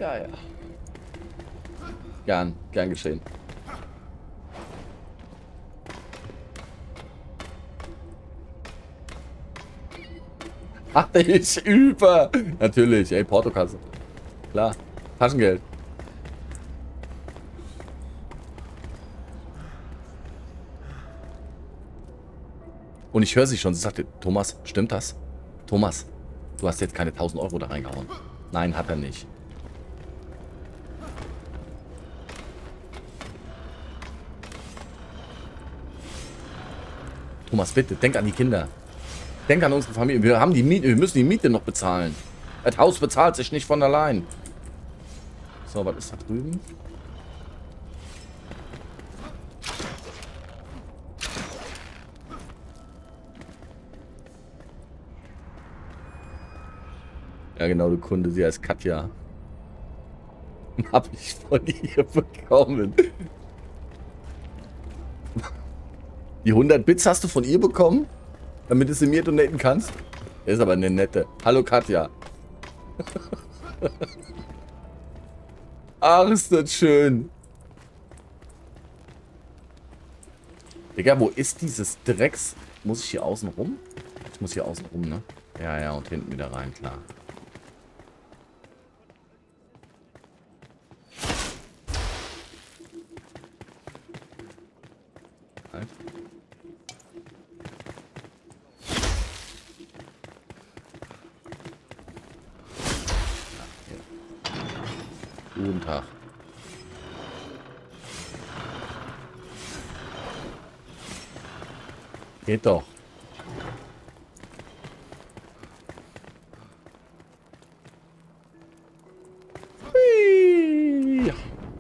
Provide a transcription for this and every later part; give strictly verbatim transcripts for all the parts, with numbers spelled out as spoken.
Ja, ja. Gern, gern geschehen. Ach, ich über. Natürlich, ey, Portokasse. Klar, Taschengeld. Und ich höre sie schon. Sie sagte, Thomas, stimmt das? Thomas, du hast jetzt keine tausend Euro da reingehauen. Nein, hat er nicht. Thomas, bitte, denk an die Kinder. Denk an unsere Familie. Wir haben die Miete, wir müssen die Miete noch bezahlen. Das Haus bezahlt sich nicht von allein. So, was ist da drüben? Ja, genau, du Kunde, sie heißt Katja. Hab ich von ihr bekommen. Die hundert Bits hast du von ihr bekommen? Damit du sie mir donaten kannst? Ist aber eine nette. Hallo Katja. Ach, ist das schön. Digga, wo ist dieses Drecks? Muss ich hier außen rum? Ich muss hier außen rum, ne? Ja, ja, und hinten wieder rein, klar. Halt. Guten Tag. Geht doch. Hui.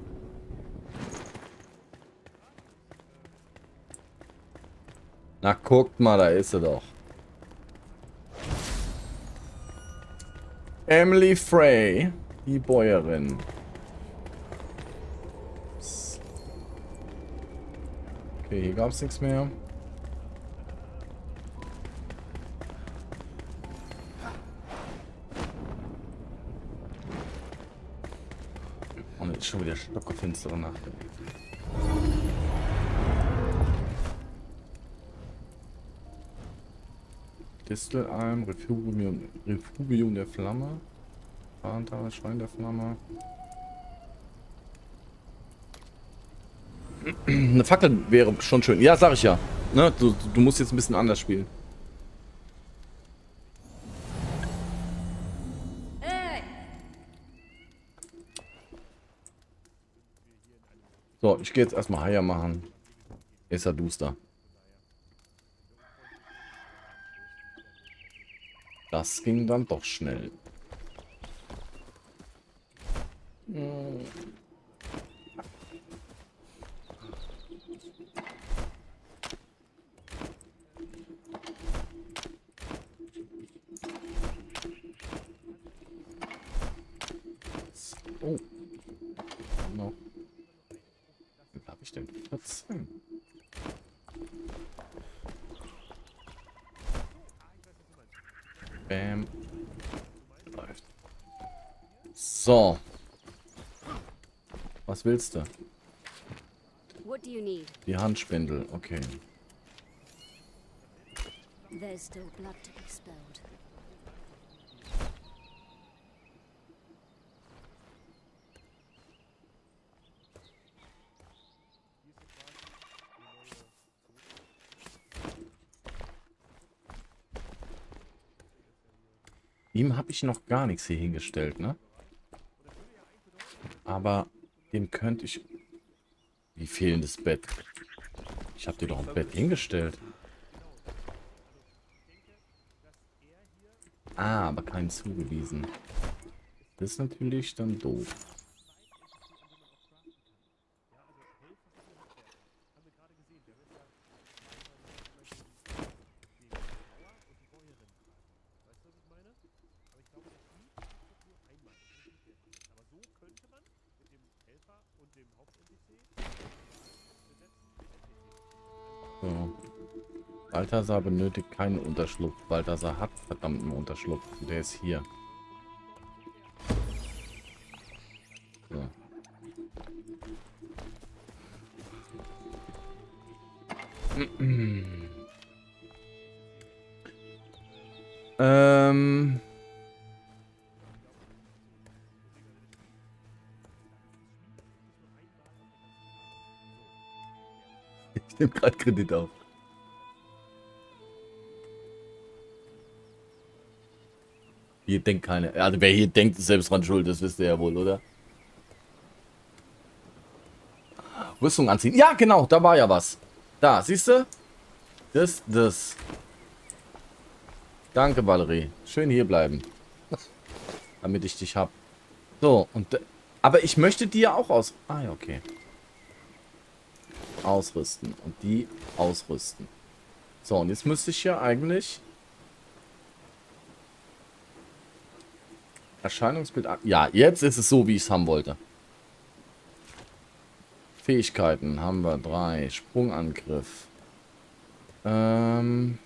Na, guckt mal, da ist sie doch. Emily Frey, die Bäuerin. Okay, hier gab es nichts mehr. Und jetzt schon wieder stockerfinstere Nacht. Distelalm, Refugium, Refugium der Flamme. Fahrentale, Schwein der Flamme. Eine Fackel wäre schon schön. Ja, sag ich ja. Ne? Du, du musst jetzt ein bisschen anders spielen. So, ich gehe jetzt erstmal Haier machen. Ist er duster. Das ging dann doch schnell. Hm. Oh. No. Wie habe ich denn vierzehn? Bam. Läuft. So. Was willst du? What do you need? Die Handspindel, okay. There's still blood to be spilled. Ihm habe ich noch gar nichts hier hingestellt, ne? Aber dem könnte ich... Wie fehlendes Bett. Ich habe dir doch ein Bett hingestellt. Ah, aber keinen zugewiesen. Das ist natürlich dann doof. So. Balthasar benötigt keinen Unterschlupf. Balthasar hat verdammten Unterschlupf. Der ist hier. So. ähm... Ich nehme gerade Kredit auf. Hier denkt keiner. Also wer hier denkt, ist selbst dran schuld, das wisst ihr ja wohl, oder? Rüstung anziehen. Ja, genau, da war ja was. Da, siehst du? Das, das. Danke, Valerie. Schön hier bleiben. Damit ich dich hab. So, und... Aber ich möchte die ja auch aus... Ah, ja, okay. Ausrüsten. Und die ausrüsten. So, und jetzt müsste ich ja eigentlich... Erscheinungsbild... Ja, jetzt ist es so, wie ich es haben wollte. Fähigkeiten haben wir drei. Sprungangriff. Ähm...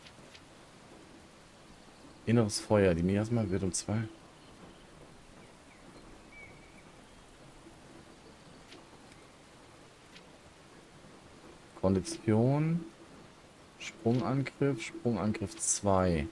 Inneres Feuer. Die Miasma wird um zwei. Kondition. Sprungangriff. Sprungangriff zwei.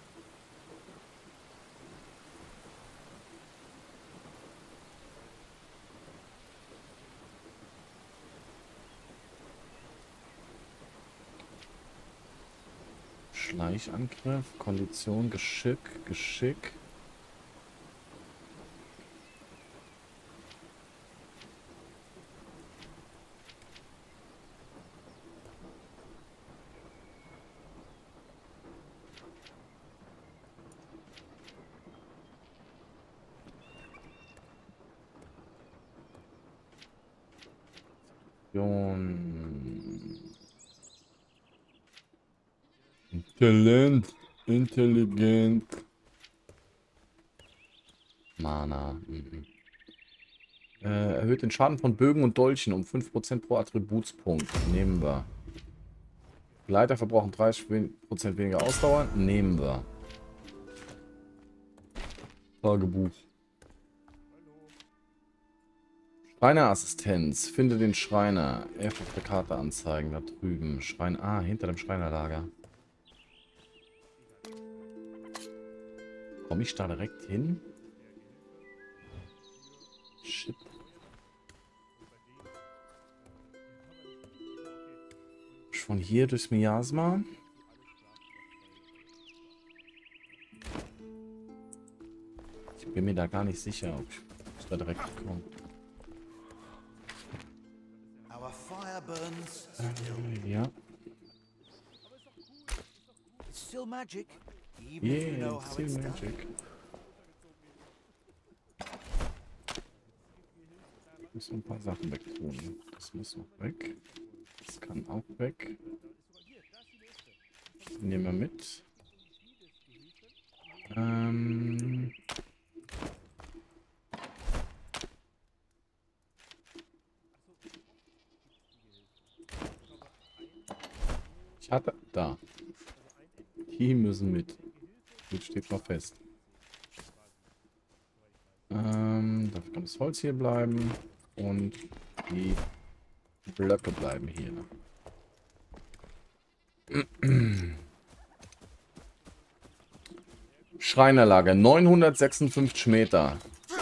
Schleichangriff. Kondition. Geschick. Geschick. Talent, intelligent. Mana. Mhm. Äh, erhöht den Schaden von Bögen und Dolchen um fünf Prozent pro Attributspunkt. Nehmen wir. Gleiter verbrauchen dreißig Prozent weniger Ausdauer. Nehmen wir. Tagebuch. Schreinerassistenz. Finde den Schreiner. F auf der Karte anzeigen. Da drüben. Schrein. Ah, hinter dem Schreinerlager. Komme ich da direkt hin? Shit. Von hier durchs Miasma. Ich bin mir da gar nicht sicher, ob ich da direkt komme. Äh, ja. Yeah, it's still magic. Ich muss ein paar Sachen wegtun. Das muss noch weg. Das kann auch weg. Das nehmen wir mit. Ähm... Ich hatte... Da. Die müssen mit. Jetzt steht noch fest. Ähm, dafür kann das Holz hier bleiben. Und die Blöcke bleiben hier. Schreinerlager. neunhundertsechsundfünfzig Meter.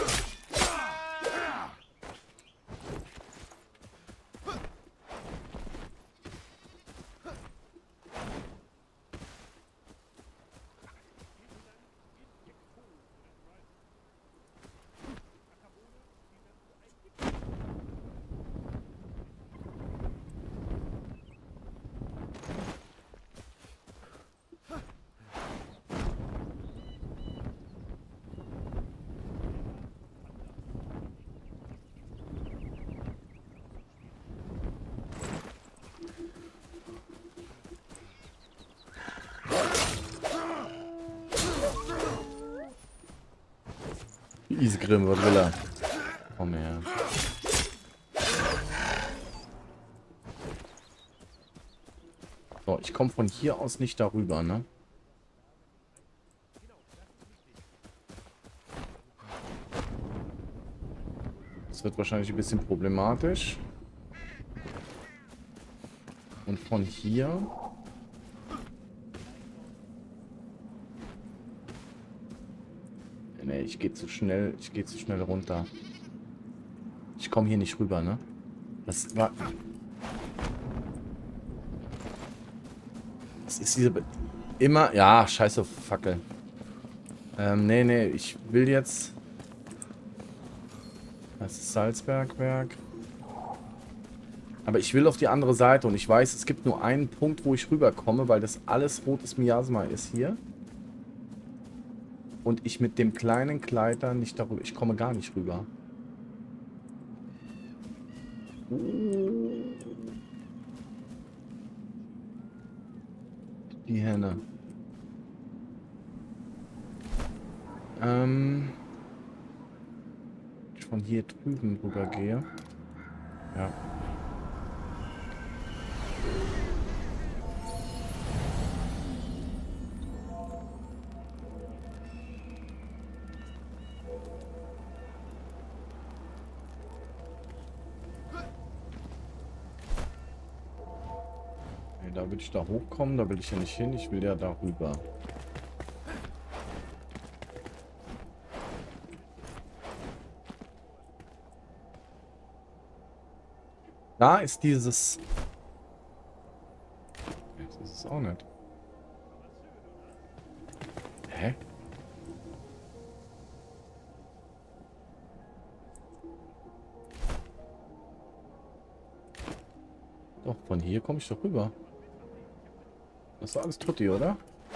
Isgrim, was will er? Komm her. So, ich komme von hier aus nicht darüber, ne? Das wird wahrscheinlich ein bisschen problematisch. Und von hier... Nee, ich gehe zu schnell, ich gehe zu schnell runter. Ich komme hier nicht rüber, ne? Das war... Das ist diese... Immer... Ja, scheiße Fackel. Ähm, nee, nee, ich will jetzt... Das ist Salzbergwerk. Aber ich will auf die andere Seite und ich weiß, es gibt nur einen Punkt, wo ich rüberkomme, weil das alles rotes Miasma ist hier. Und ich mit dem kleinen Gleiter nicht darüber... Ich komme gar nicht rüber. Die Henne. Ähm... Ich von hier drüben rüber gehe. Ja. Da will ich da hochkommen, da will ich ja nicht hin, ich will ja da rüber. Da ist dieses... Das ist es auch nicht. Hä? Doch, von hier komme ich doch rüber. Das war alles Tutti, oder?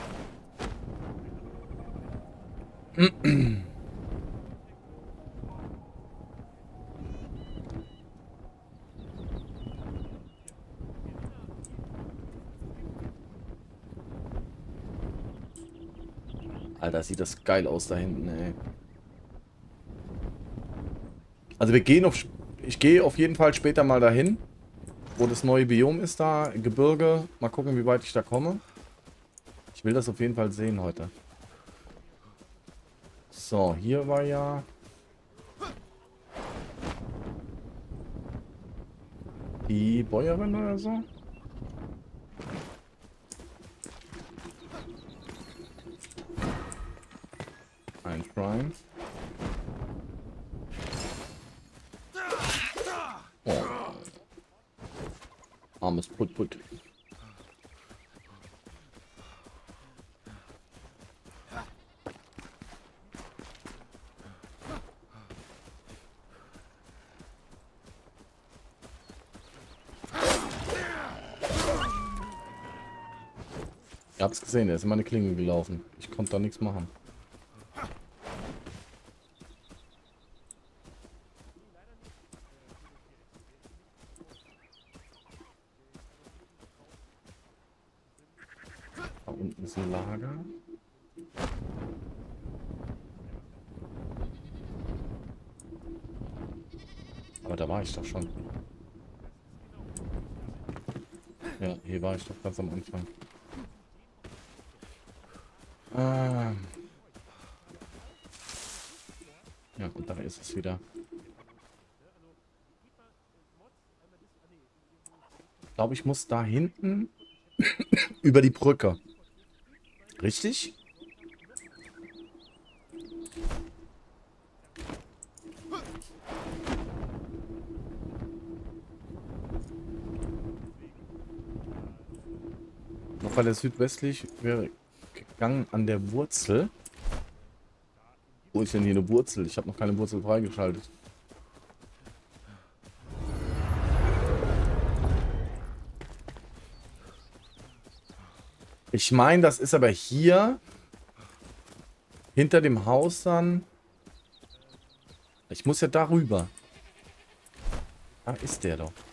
Alter, sieht das geil aus da hinten, ey. Also wir gehen auf... Ich gehe auf jeden Fall später mal dahin, wo das neue Biom ist da, Gebirge. Mal gucken, wie weit ich da komme. Ich will das auf jeden Fall sehen heute. So, hier war ja... die Bäuerin oder so. Ein Shrine. Oh. Armes Put-Put. Ihr habt's gesehen, der ist in meine Klinge gelaufen. Ich konnte da nichts machen. Da unten ist ein Lager. Aber da war ich doch schon. Ja, hier war ich doch ganz am Anfang. Ah. Ja, und da ist es wieder. Ich glaube, ich muss da hinten über die Brücke. Richtig? Noch weil der südwestlich wäre gegangen an der Wurzel. Wo ist denn hier eine Wurzel? Ich habe noch keine Wurzel freigeschaltet. Ich meine, das ist aber hier hinter dem Haus dann. Ich muss ja darüber. Da ist der doch.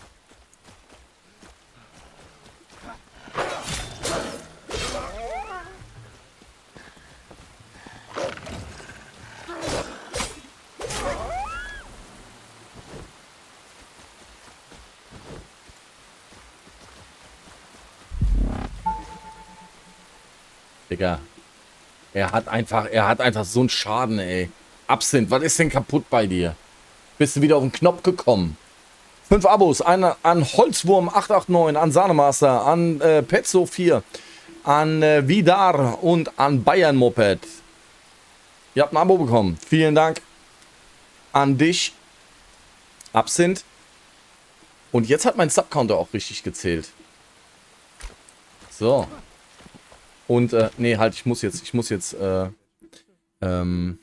Digga. Er hat einfach, er hat einfach so einen Schaden, ey. Absinth, was ist denn kaputt bei dir? Bist du wieder auf den Knopf gekommen. Fünf Abos, einer an Holzwurm acht acht neun, an Sahnemaster, an äh, Petzo vier, an äh, Vidar und an Bayern Moped. Ihr habt ein Abo bekommen. Vielen Dank an dich. Absinth. Und jetzt hat mein Subcounter auch richtig gezählt. So. Und, äh, nee, halt, ich muss jetzt, ich muss jetzt, äh, ähm.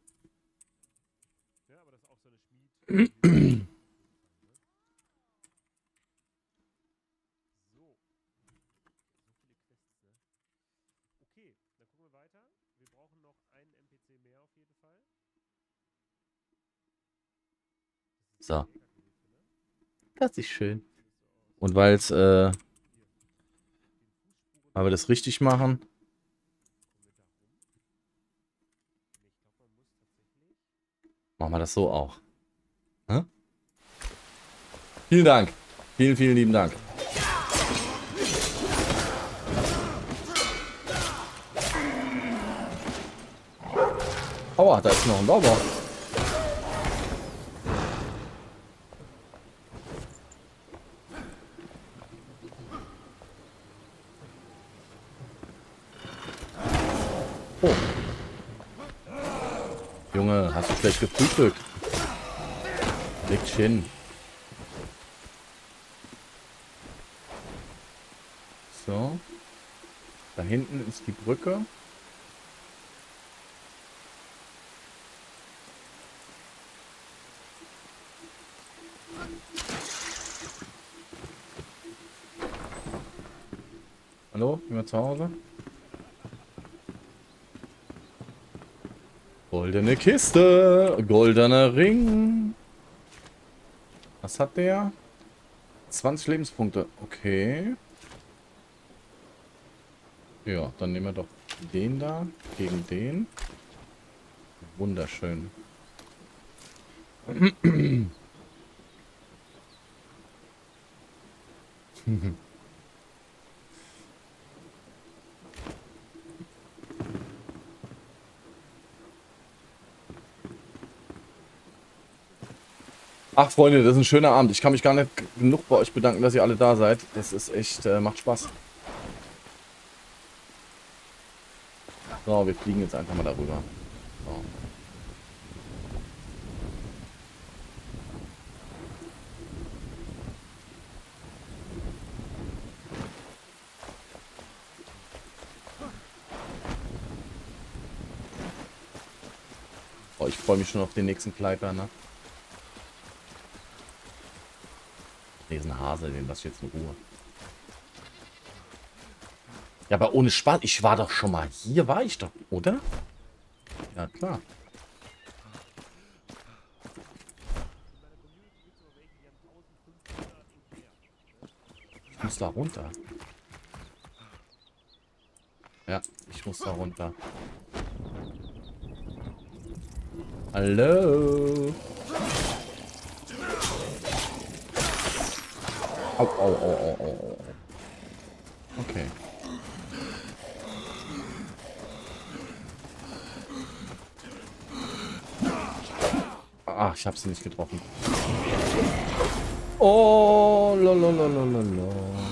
So. Das ist schön. Und weil es, äh, weil wir das richtig machen. Machen wir das so auch. Hm? Vielen Dank. Vielen, vielen lieben Dank. Aua, da ist noch ein Lauber. Oh. Junge, hast du schlecht gefrühstückt? Leg dich hin. So. Da hinten ist die Brücke. Hallo, jemand zu Hause? Goldene Kiste, goldener Ring. Was hat der? zwanzig Lebenspunkte. Okay. Ja, dann nehmen wir doch den da gegen den. Wunderschön. Ach, Freunde, das ist ein schöner Abend. Ich kann mich gar nicht genug bei euch bedanken, dass ihr alle da seid. Das ist echt, äh, macht Spaß. So, wir fliegen jetzt einfach mal darüber. So. Oh, ich freue mich schon auf den nächsten Kleiper, ne? Hase, den lasse ich jetzt in Ruhe. Ja, aber ohne Spaß, ich war doch schon mal hier, war ich doch, oder? Ja, klar. Ich muss da runter. Ja, ich muss da runter. Hallo? Au, au, au, au, au. Okay. Ach, ich habe sie nicht getroffen. Oh, lolololololo.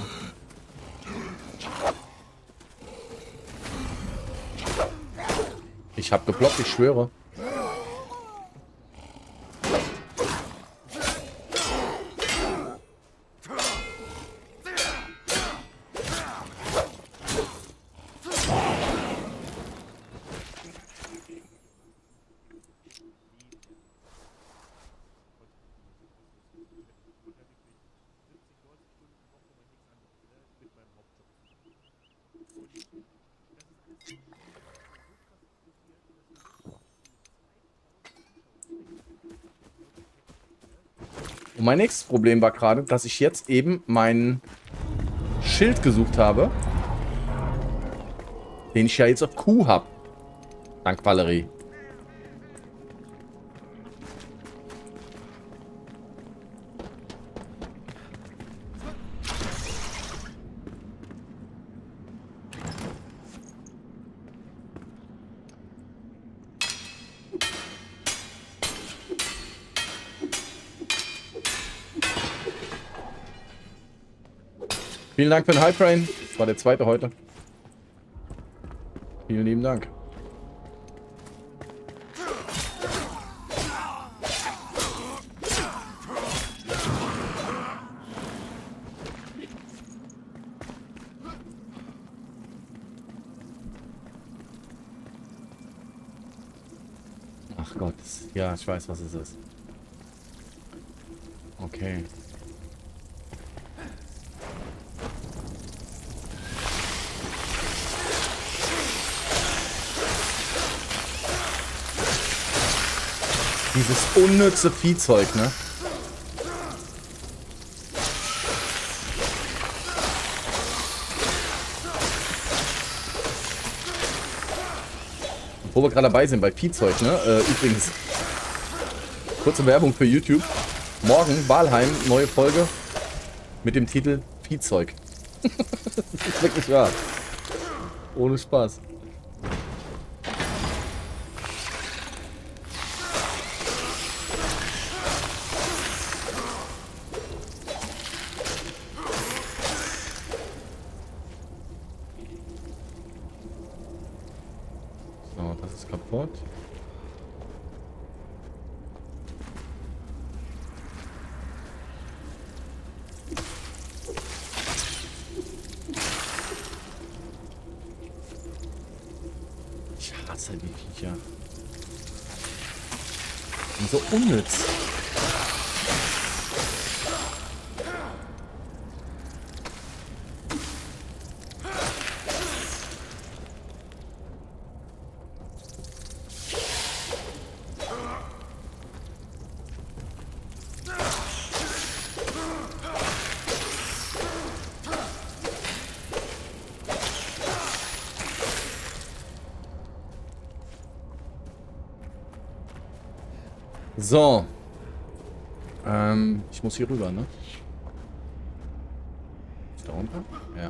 Ich habe geblockt, ich schwöre. Und mein nächstes Problem war gerade, dass ich jetzt eben mein Schild gesucht habe, den ich ja jetzt auf Q habe. Dank Valerie. Vielen Dank für den Hype Train. Das war der zweite heute. Vielen lieben Dank. Ach Gott. Ja, ich weiß, was es ist. Okay. Dieses unnütze Viehzeug, ne? Wo wir gerade dabei sind, bei Viehzeug, ne? Äh, übrigens, kurze Werbung für YouTube. Morgen, Walheim, neue Folge mit dem Titel Viehzeug. Das ist wirklich wahr. Ohne Spaß. So, das ist kaputt. Ich hasse die Viecher. Die sind so unnütz. So. Ähm, ich muss hier rüber, ne? Ist da runter? Ja.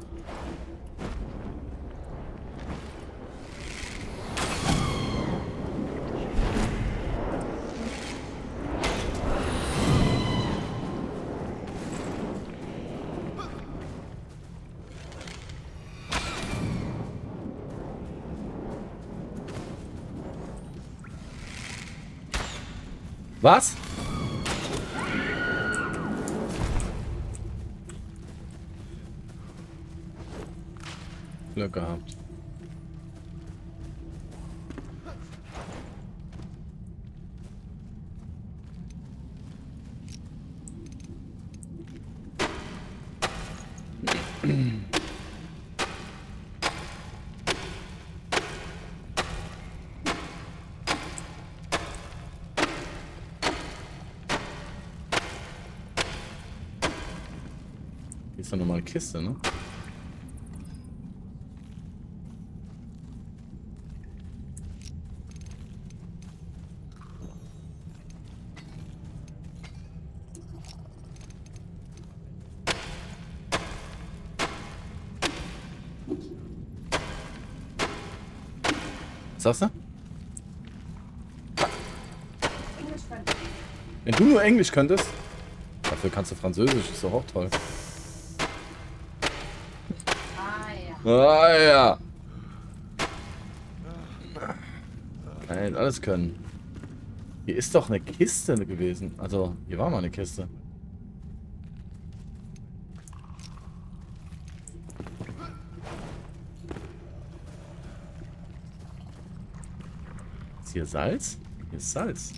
Was? Glück gehabt. Hier ist ja nochmal eine Kiste, ne? Was sagst du? Wenn du nur Englisch könntest, dafür kannst du Französisch, ist doch auch toll. Ah ja. Kann ja nicht alles können. Hier ist doch eine Kiste gewesen. Also, hier war mal eine Kiste. Ist hier Salz? Hier ist Salz.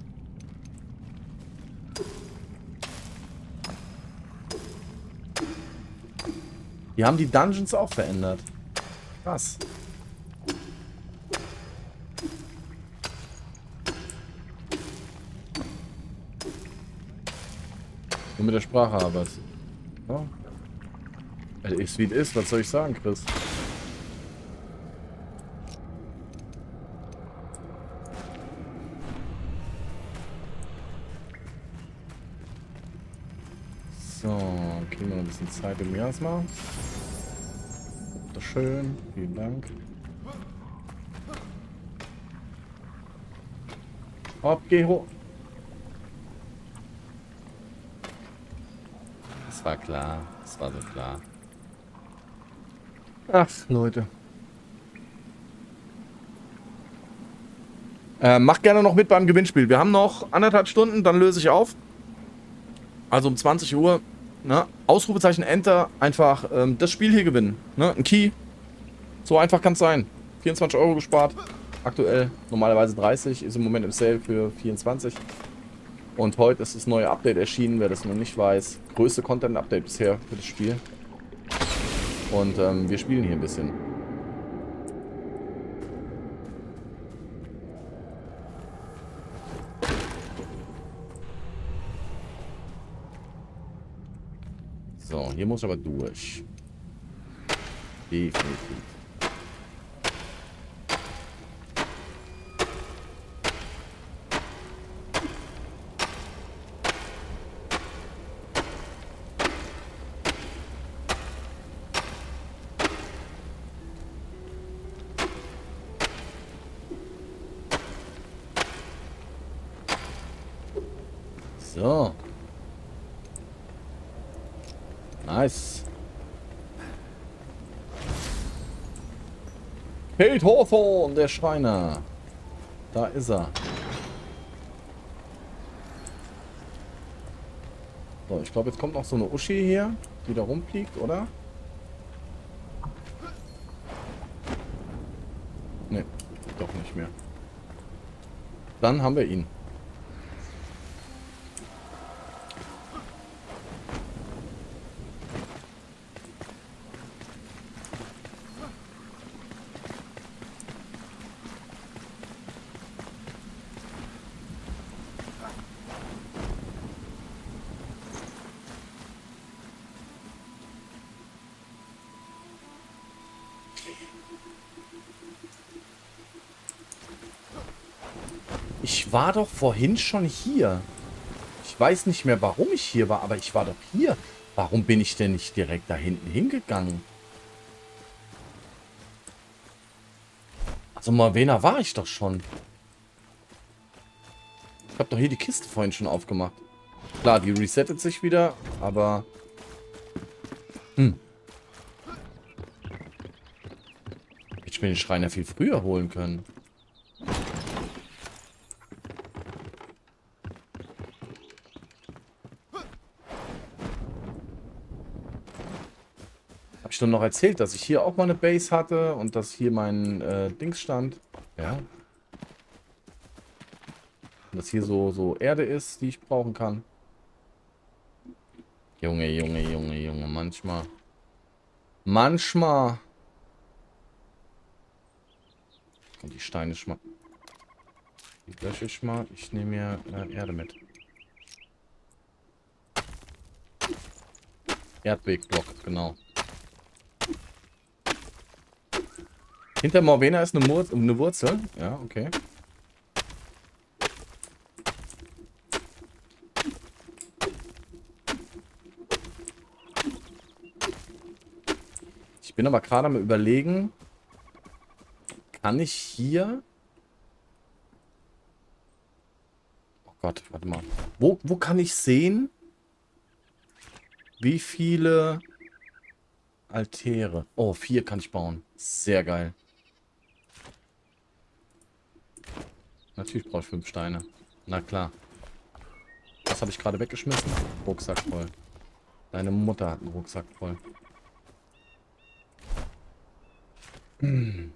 Die haben die Dungeons auch verändert. Krass. Nur mit der Sprache aber es. Ja. Also ist wie es ist, was soll ich sagen, Chris? So, kriegen wir noch ein bisschen Zeit im Miasma. Schön, vielen Dank. Hopp, geh hoch. Das war klar, das war so klar. Ach, Leute. Äh, macht gerne noch mit beim Gewinnspiel. Wir haben noch anderthalb Stunden, dann löse ich auf. Also um zwanzig Uhr. Ne? Ausrufezeichen Enter. Einfach ähm, das Spiel hier gewinnen. Ne? Ein Key. So einfach kann es sein. vierundzwanzig Euro gespart. Aktuell normalerweise dreißig. Ist im Moment im Sale für vierundzwanzig. Und heute ist das neue Update erschienen, wer das noch nicht weiß. Größte Content-Update bisher für das Spiel. Und ähm, wir spielen hier ein bisschen. So, hier muss ich aber durch. Definitiv. So. Nice. Kate Hawthorne, der Schreiner. Da ist er. So, ich glaube, jetzt kommt noch so eine Uschi hier, die da rumfliegt, oder? Ne, doch nicht mehr. Dann haben wir ihn. Ich war doch vorhin schon hier. Ich weiß nicht mehr, warum ich hier war, aber ich war doch hier. Warum bin ich denn nicht direkt da hinten hingegangen? Also Marvena war ich doch schon. Ich habe doch hier die Kiste vorhin schon aufgemacht. Klar, die resettet sich wieder, aber... Hm. Hätte ich mir den Schreiner viel früher holen können. Habe ich doch noch erzählt, dass ich hier auch mal eine Base hatte und dass hier mein äh, Dings stand. Ja. Und dass hier so, so Erde ist, die ich brauchen kann. Junge, Junge, Junge, Junge, manchmal. Manchmal. Und die Steine schmack. Die lösche ich mal. Ich nehme mir äh, Erde mit. Erdwegblock, genau. Hinter Morvena ist eine, Mur eine Wurzel. Ja, okay. Ich bin aber gerade am Überlegen, kann ich hier... Oh Gott, warte mal. Wo, wo kann ich sehen, wie viele Altäre... Oh, vier kann ich bauen. Sehr geil. Natürlich brauche ich fünf Steine. Na klar. Was habe ich gerade weggeschmissen? Rucksack voll. Deine Mutter hat einen Rucksack voll. Hm.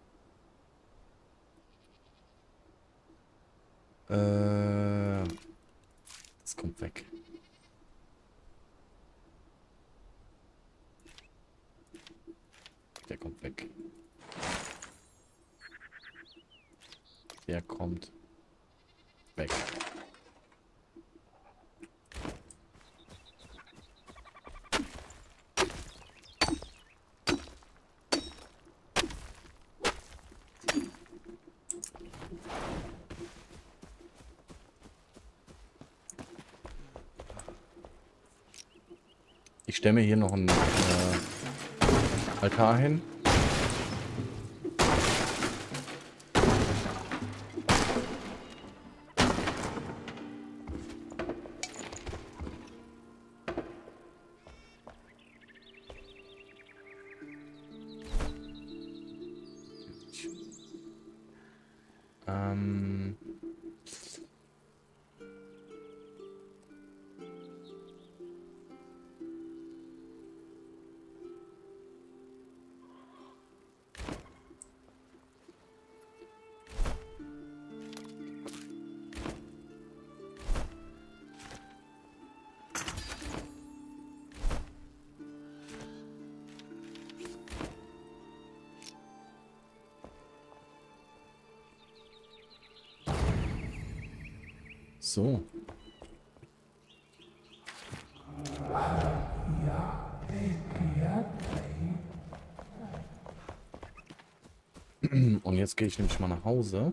Äh, das kommt weg. Der kommt weg. Der kommt weg. Ich stelle mir hier noch einen äh, Altar hin. Ähm... So. Und jetzt gehe ich nämlich mal nach Hause.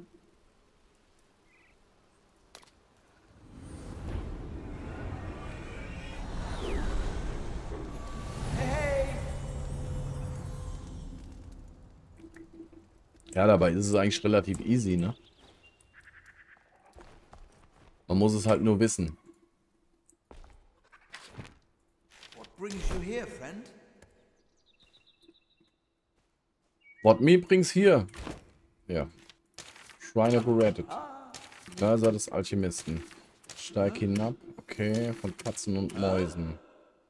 Ja, dabei ist es eigentlich relativ easy, ne? Man muss es halt nur wissen. What brings you here, friend? What me brings hier? Ja. Schreine gerettet. Mörser des Alchemisten. Steig hinab. Okay, von Katzen und Mäusen.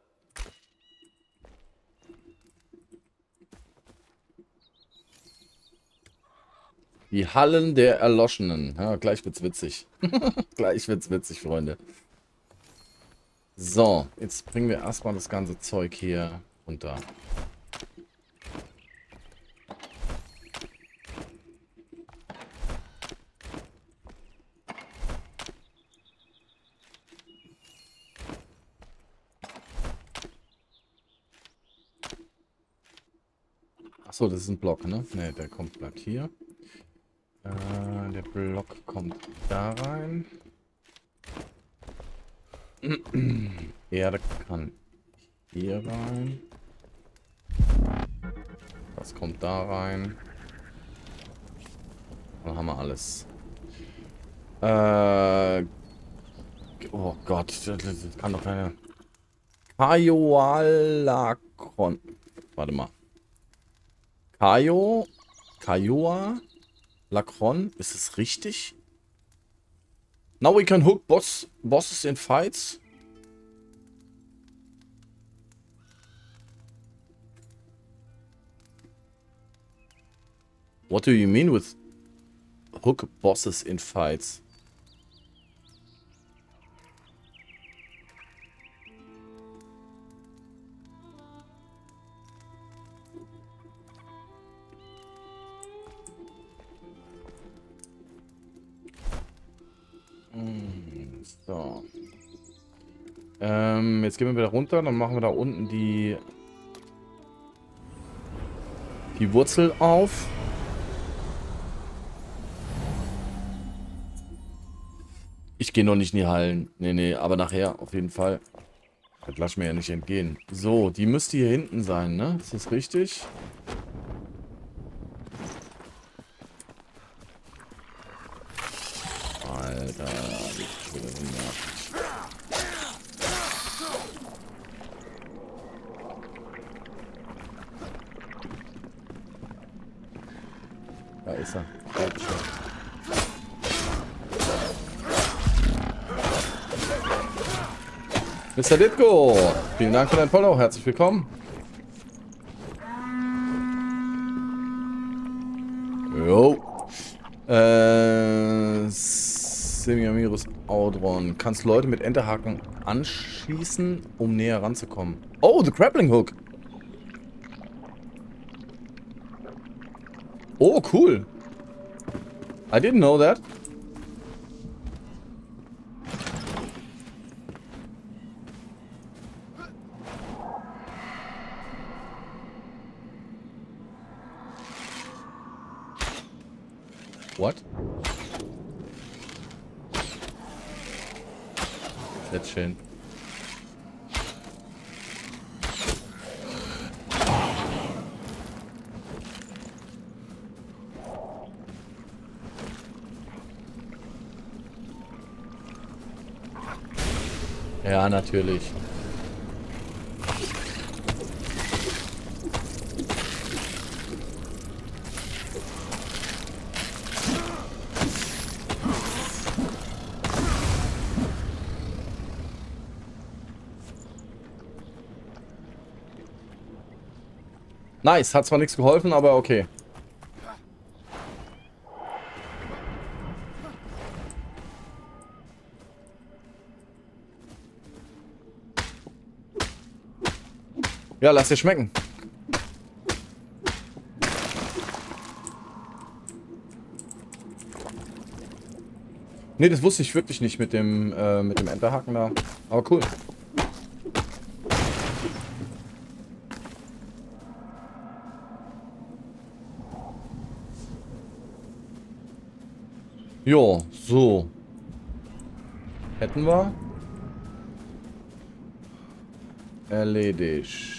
Die Hallen der Erloschenen. Ja, gleich wird's witzig. Gleich wird's witzig, Freunde. So, jetzt bringen wir erstmal das ganze Zeug hier runter. Achso, das ist ein Block, ne? Ne, der kommt, bleibt hier. Äh, der Block kommt da rein. Erde kann hier rein. Das kommt da rein. Dann haben wir alles. Äh, oh Gott, das, das kann doch keine. Kajoalakron. Warte mal. Kajo. Kajoa. Lacron. Ist es richtig? Now we can hook boss, bosses in fights. What do you mean with hook bosses in fights? So. Ähm, jetzt gehen wir wieder runter, dann machen wir da unten die die Wurzel auf. Ich gehe noch nicht in die Hallen. Nee, nee, aber nachher auf jeden Fall. Das lass mir ja nicht entgehen. So, die müsste hier hinten sein, ne? Ist das richtig? Alter, die Tür nervt. Da ist er. Mister Ditko, vielen Dank für dein Follow. Herzlich willkommen. Jo. Äh, Semiramis Audron. Kannst Leute mit Enterhaken anschießen, um näher ranzukommen. Oh, the Grappling Hook. Oh, cool. I didn't know that. What? That's schön. Ja, natürlich. Nice, hat zwar nichts geholfen, aber okay. Ja, lass dir schmecken. Nee, das wusste ich wirklich nicht mit dem, äh, mit dem Enterhaken da. Aber cool. Jo, so. Hätten wir. Erledigt.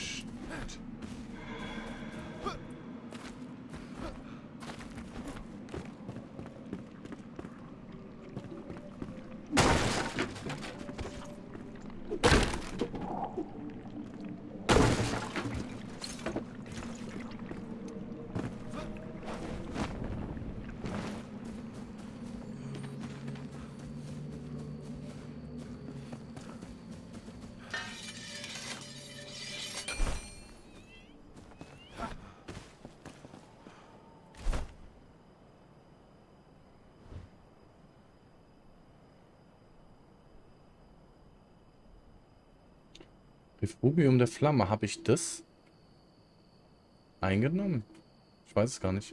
Refugium der Flamme. Habe ich das eingenommen? Ich weiß es gar nicht.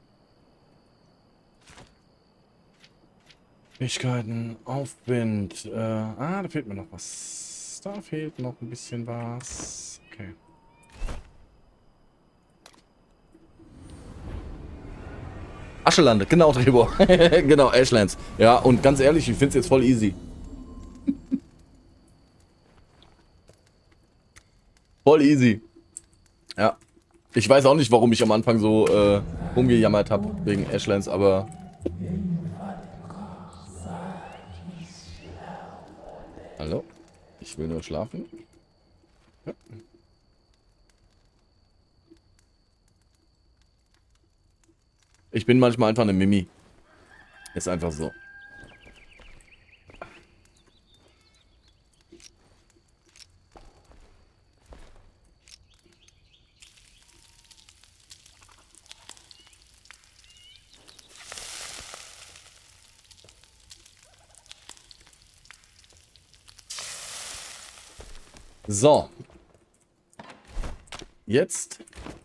Fähigkeiten, Aufwind. Äh, ah, da fehlt mir noch was. Da fehlt noch ein bisschen was. Okay. Aschelande, genau, Trevor. Genau, Ashlands. Ja, und ganz ehrlich, ich finde es jetzt voll easy. Voll easy. Ja. Ich weiß auch nicht, warum ich am Anfang so äh, rumgejammert habe wegen Ashlands, aber... Hallo? Ich will nur schlafen. Ja. Ich bin manchmal einfach eine Mimi. Ist einfach so. So. Jetzt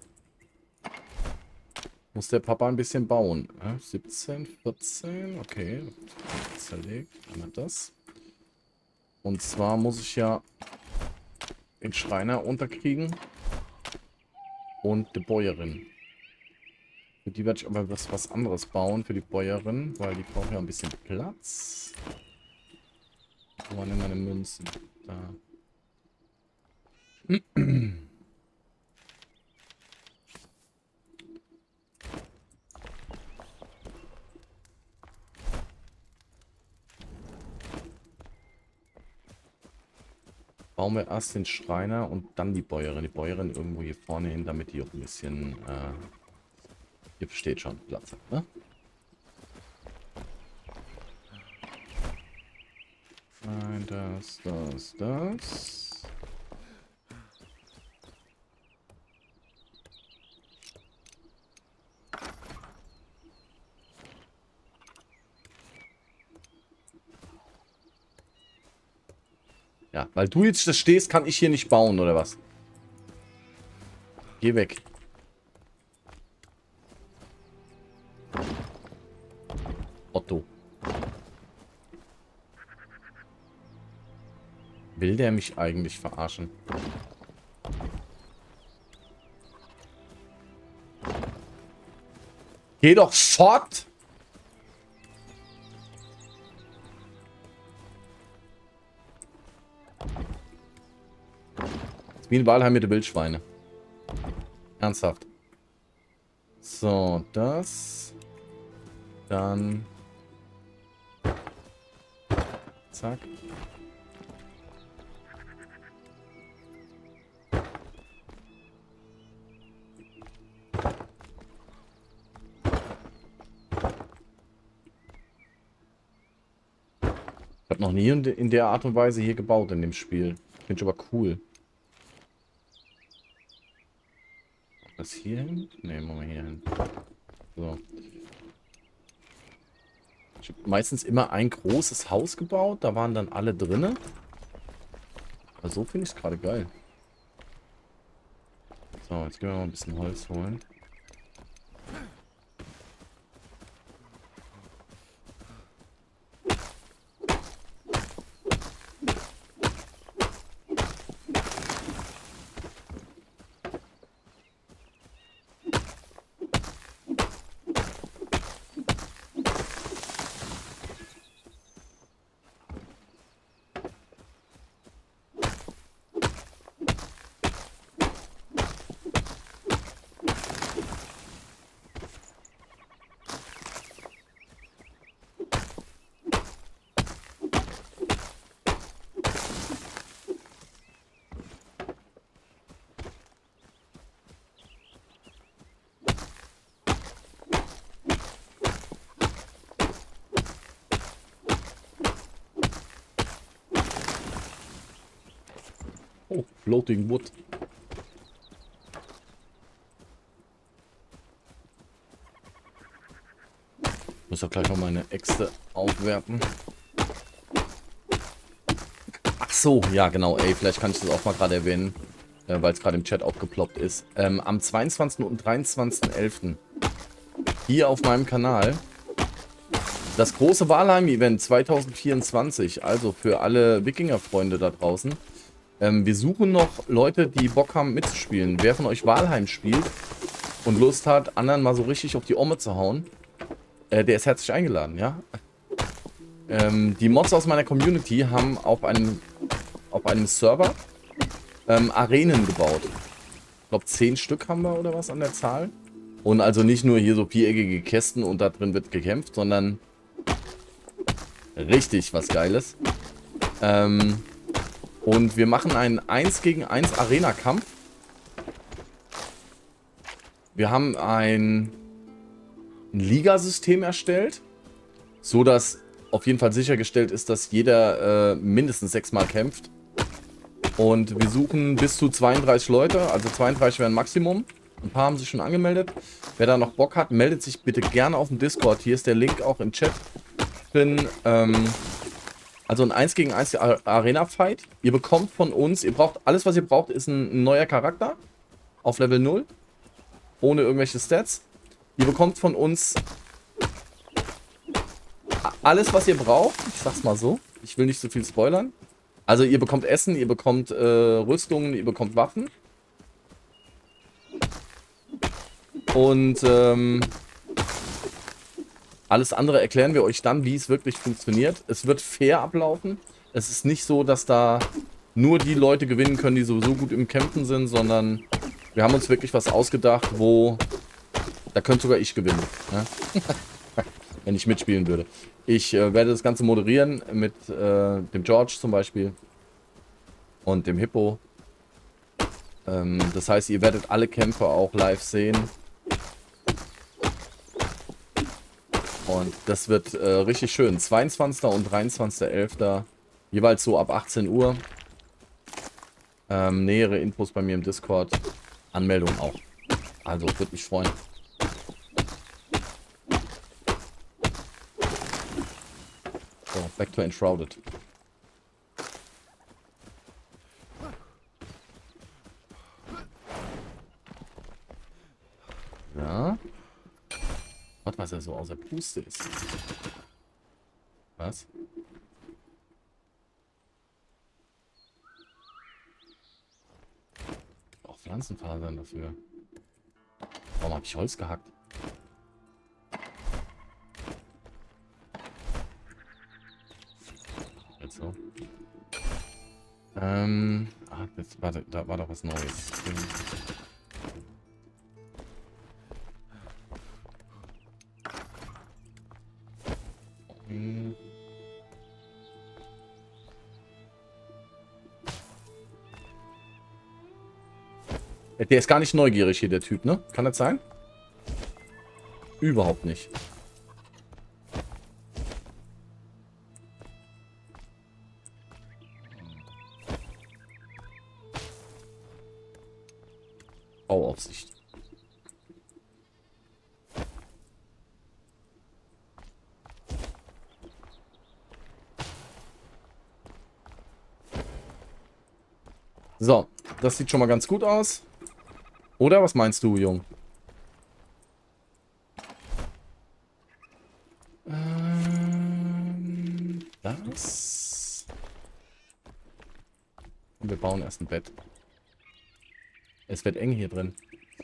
muss der Papa ein bisschen bauen. Ja, siebzehn, vierzehn, okay. Zerlegt. Einmal das. Und zwar muss ich ja den Schreiner unterkriegen. Und die Bäuerin. Für die werde ich aber was, was anderes bauen, für die Bäuerin, weil die braucht ja ein bisschen Platz. Wo waren denn meine Münzen? Da. Bauen wir erst den Schreiner und dann die Bäuerin. Die Bäuerin irgendwo hier vorne hin, damit die auch ein bisschen... Äh, hier steht schon Platz hat, ne? Nein, das, das, das... Ja, weil du jetzt das stehst, kann ich hier nicht bauen, oder was? Geh weg. Otto. Will der mich eigentlich verarschen? Geh doch fort! Wie in Walheim mit den Wildschweine. Ernsthaft. So, das. Dann. Zack. Ich habe noch nie in der Art und Weise hier gebaut in dem Spiel. Finde ich aber cool. das hier hin? Ne, machen wir hier hin. So. Ich habe meistens immer ein großes Haus gebaut. Da waren dann alle drinne. Aber so finde ich es gerade geil. So, jetzt gehen wir mal ein bisschen Holz holen. Oh, Floating Wood. Ich muss doch gleich noch meine Äxte aufwerten. Ach so, ja genau, ey, vielleicht kann ich das auch mal gerade erwähnen, äh, weil es gerade im Chat aufgeploppt ist. Ähm, am zweiundzwanzigsten und dreiundzwanzigsten elften hier auf meinem Kanal das große Valheim-Event zweitausendvierundzwanzig, also für alle Wikinger-Freunde da draußen. Ähm, wir suchen noch Leute, die Bock haben mitzuspielen. Wer von euch Valheim spielt und Lust hat, anderen mal so richtig auf die Omme zu hauen, äh, der ist herzlich eingeladen, ja. Ähm, die Mods aus meiner Community haben auf einem, auf einem Server ähm, Arenen gebaut. Ich glaube, zehn Stück haben wir oder was an der Zahl. Und also nicht nur hier so viereckige Kästen und da drin wird gekämpft, sondern richtig was Geiles. Ähm... Und wir machen einen eins gegen eins Arena-Kampf. Wir haben ein, ein Ligasystem erstellt, so dass auf jeden Fall sichergestellt ist, dass jeder äh, mindestens sechsmal kämpft. Und wir suchen bis zu zweiunddreißig Leute, also zweiunddreißig wären Maximum. Ein paar haben sich schon angemeldet. Wer da noch Bock hat, meldet sich bitte gerne auf dem Discord. Hier ist der Link auch im Chat drin. Ähm... Also ein eins gegen eins Arena-Fight. Ihr bekommt von uns, ihr braucht, alles was ihr braucht, ist ein neuer Charakter. Auf Level null. Ohne irgendwelche Stats. Ihr bekommt von uns alles was ihr braucht. Ich sag's mal so. Ich will nicht so viel spoilern. Also ihr bekommt Essen, ihr bekommt äh, Rüstungen, ihr bekommt Waffen. Und ähm... alles andere erklären wir euch dann, wie es wirklich funktioniert. Es wird fair ablaufen. Es ist nicht so, dass da nur die Leute gewinnen können, die sowieso gut im Kämpfen sind, sondern wir haben uns wirklich was ausgedacht, wo... Da könnte sogar ich gewinnen. Ja? Wenn ich mitspielen würde. Ich äh, werde das Ganze moderieren mit äh, dem George zum Beispiel. Und dem Hippo. Ähm, das heißt, ihr werdet alle Kämpfe auch live sehen. Und das wird äh, richtig schön. zweiundzwanzigsten und dreiundzwanzigsten elften jeweils so ab achtzehn Uhr. Ähm, nähere Infos bei mir im Discord. Anmeldung auch. Also, würde mich freuen. So, back to Enshrouded. Ja. Gott, was er so außer Puste ist. Was? Auch Pflanzenfasern dafür. Warum habe ich Holz gehackt? Jetzt so. Ähm. Ah, jetzt, warte, da war doch was Neues. Hm. Der ist gar nicht neugierig hier, der Typ, ne? Kann das sein? Überhaupt nicht. Bauaufsicht. So, das sieht schon mal ganz gut aus. Oder was meinst du, Jung? Ähm, das. Und wir bauen erst ein Bett. Es wird eng hier drin.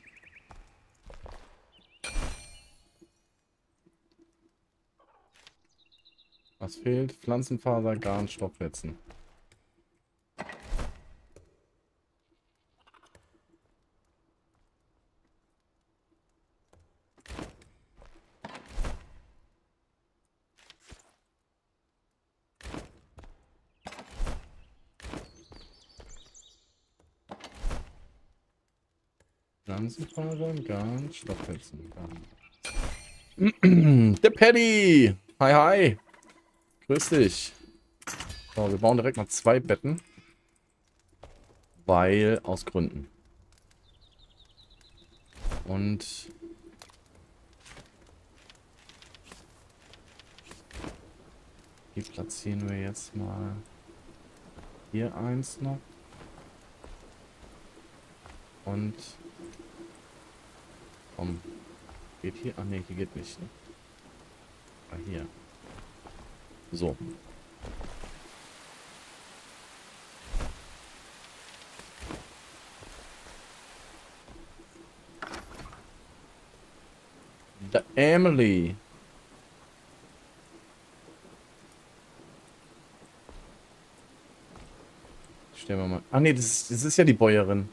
Was fehlt? Pflanzenfaser, Garn, Stoffwetzen. Pflanzenfaser, Garn, Stoffwetzen. Garn. Der Paddy! Hi, hi! Grüß dich. So, wir bauen direkt mal zwei Betten. Weil, aus Gründen. Und... die platzieren wir jetzt mal... hier eins noch. Und... komm. Geht hier? Ach ne, hier geht nicht. Ne? Ah, hier. So. The Emily. Stellen wir mal. Ah ne, das ist, das ist ja die Bäuerin.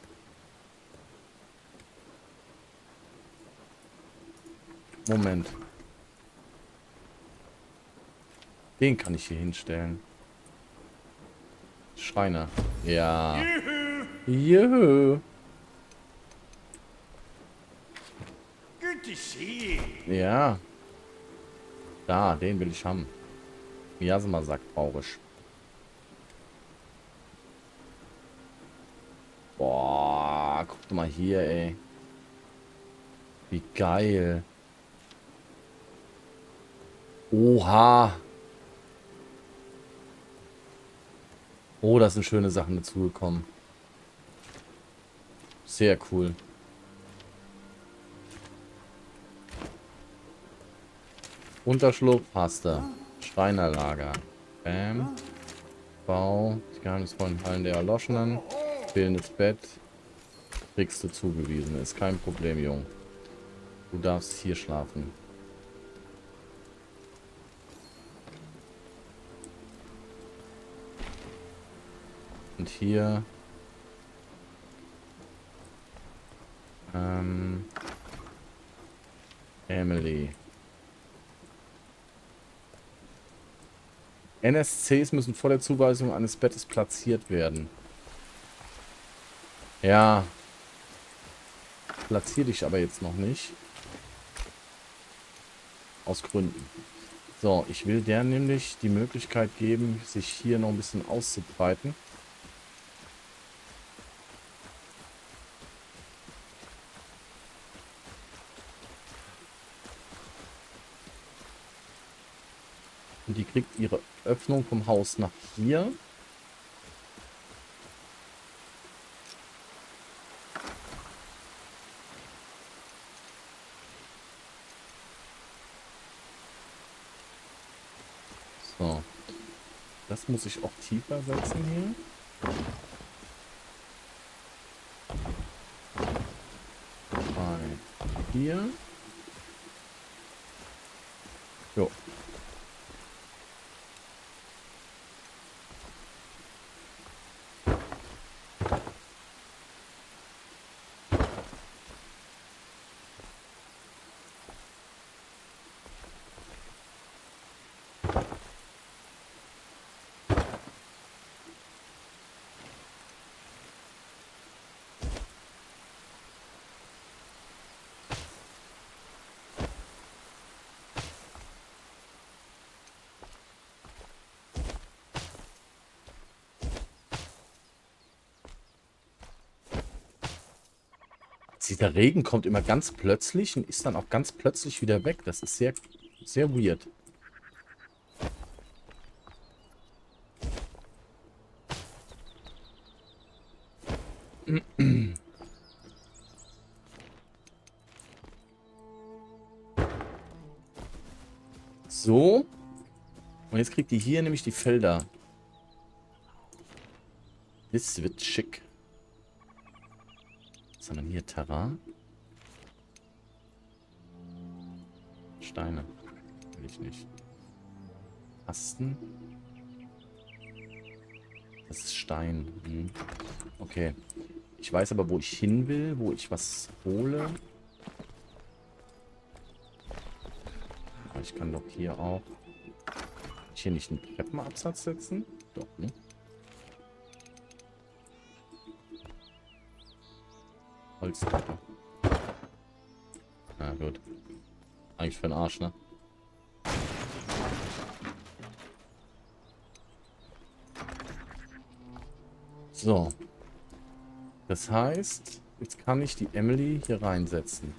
Moment. Den kann ich hier hinstellen. Schreiner. Ja. Juhu. Good to see you. Ja. Da, den will ich haben. Miasma sagt traurig. Boah, guck doch mal hier, ey. Wie geil. Oha. Oh, da sind schöne Sachen dazugekommen. Sehr cool. Unterschlupf hast du. Schreinerlager. Bam. Bau. Die geheimnisvollen Hallen der Erloschenen. Fehlendes Bett. Kriegst du zugewiesen. Ist kein Problem, Jung. Du darfst hier schlafen. Und hier... Ähm... Emily. N S Cs müssen vor der Zuweisung eines Bettes platziert werden. Ja. Platziere dich aber jetzt noch nicht. Aus Gründen. So, ich will der nämlich die Möglichkeit geben, sich hier noch ein bisschen auszubreiten. Und die kriegt ihre Öffnung vom Haus nach hier. So. Das muss ich auch tiefer setzen hier. Bei hier. Jo. Dieser Regen kommt immer ganz plötzlich und ist dann auch ganz plötzlich wieder weg. Das ist sehr, sehr weird. So. Und jetzt kriegt die hier nämlich die Felder. Das wird schick. Was haben wir hier? Terrain? Steine. Will ich nicht. Asten. Das ist Stein. Hm. Okay. Ich weiß aber, wo ich hin will, wo ich was hole. Aber ich kann doch hier auch... Kann ich hier nicht einen Treppenabsatz setzen? Doch, ne? Holztreppe. Na gut. Eigentlich für den Arsch, ne? So. Das heißt, jetzt kann ich die Emily hier reinsetzen.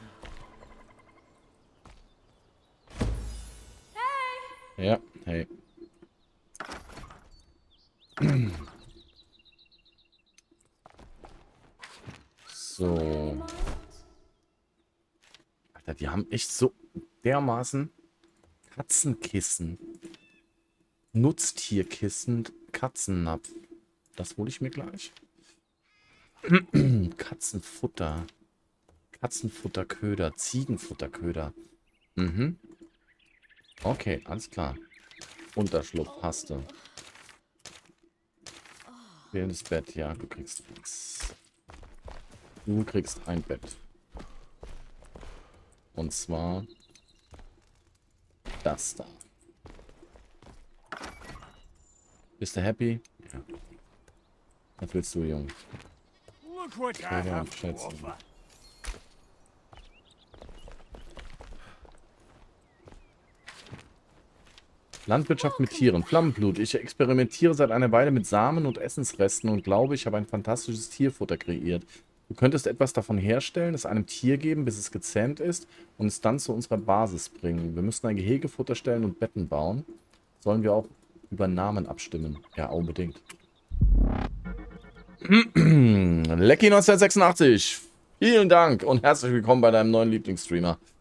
Hey. Ja, hey. So. Alter, die haben echt so dermaßen Katzenkissen. Nutztierkissen, Katzennapf. Das hole ich mir gleich. Katzenfutter. Katzenfutterköder. Ziegenfutterköder. Mhm. Okay, alles klar. Unterschlupf hast du. Fehlendes Bett. Ja, du kriegst nichts. Du kriegst ein Bett. Und zwar das da. Bist du happy? Ja. Was willst du, Junge? Look what I Träger have und to Schätze. offer. Landwirtschaft mit Tieren. Flammenblut. Ich experimentiere seit einer Weile mit Samen und Essensresten und glaube, ich habe ein fantastisches Tierfutter kreiert. Du könntest etwas davon herstellen, es einem Tier geben, bis es gezähmt ist und es dann zu unserer Basis bringen. Wir müssen ein Gehegefutter stellen und Betten bauen. Sollen wir auch über Namen abstimmen? Ja, unbedingt. Lecky neunzehnhundertsechsundachtzig. Vielen Dank und herzlich willkommen bei deinem neuen Lieblingsstreamer.